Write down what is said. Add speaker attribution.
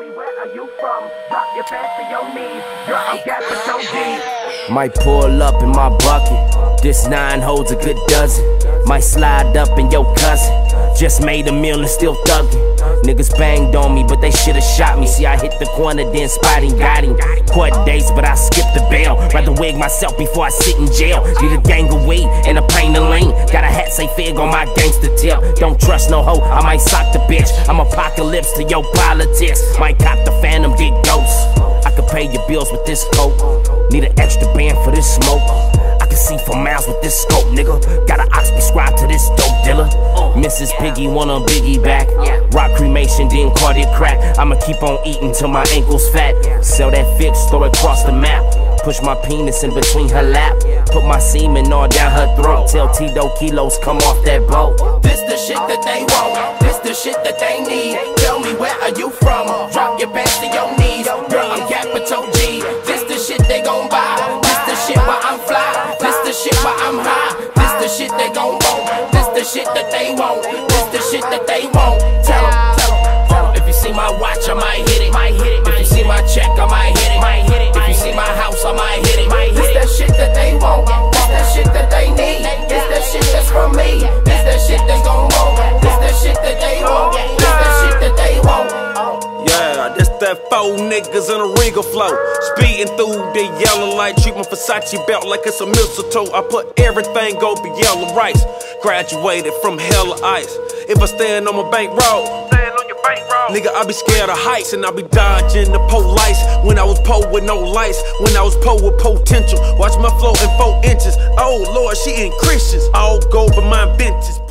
Speaker 1: me where are you from? Drop your pants to your knees. Girl, I'm gapping so deep.
Speaker 2: Might pull up in my bucket. This 9 holds a good dozen. Might slide up in your cousin. Just made a meal and still thuggin'. Niggas banged on me, but they should've shot me. See, I hit the corner, then spotting got him. Court dates, but I skipped the bail. Rather wig myself before I sit in jail. Need a gang of weed and a paint of lean. Got a hat say fig on my gangster tip. Don't trust no hoe, I might sock the bitch. I'm apocalypse to your politics. Might cop the phantom, get ghosts. I could pay your bills with this coat. Need an extra band for this smoke. I can see for miles with this scope, nigga. Got an ox prescribed to this dope dealer. Mrs. Piggy want a biggie back. Rock cremation, then cardiac crack. I'ma keep on eating till my ankles fat. Sell that fix, throw it across the map. Push my penis in between her lap. Put my semen all down her throat. Tell Tito kilos come off that boat.
Speaker 1: This the shit that they want. This the shit that they need. Tell me where are you from? Drop your pants to your knees. Girl, I'm capital G. This the shit they gon' buy. This the shit where I'm fly. This the shit where I'm high. This the shit they gon' want. This the shit that they want. This the shit that they want. Tell 'em. If you see my watch, I might hit it. If you see my check, I might hit it. If you see my house, I might hit it. This that shit that they want. This that shit that they need. This that shit that's from me. This that shit they gon' want. This that shit that they want. This that shit that they want.
Speaker 3: Yeah, this that 4 niggas in a Regal flow. Speeding through the yellow light. Treat my Versace belt like it's a mistletoe. I put everything over yellow rice. Graduated from hella ice. If I stand on my bankroll, nigga, I be scared of heights and I be dodging the police. When I was poor with no lights, when I was poor with potential. Watch my flow in 4 inches. Oh Lord, she ain't Christians. All gold but mine benches.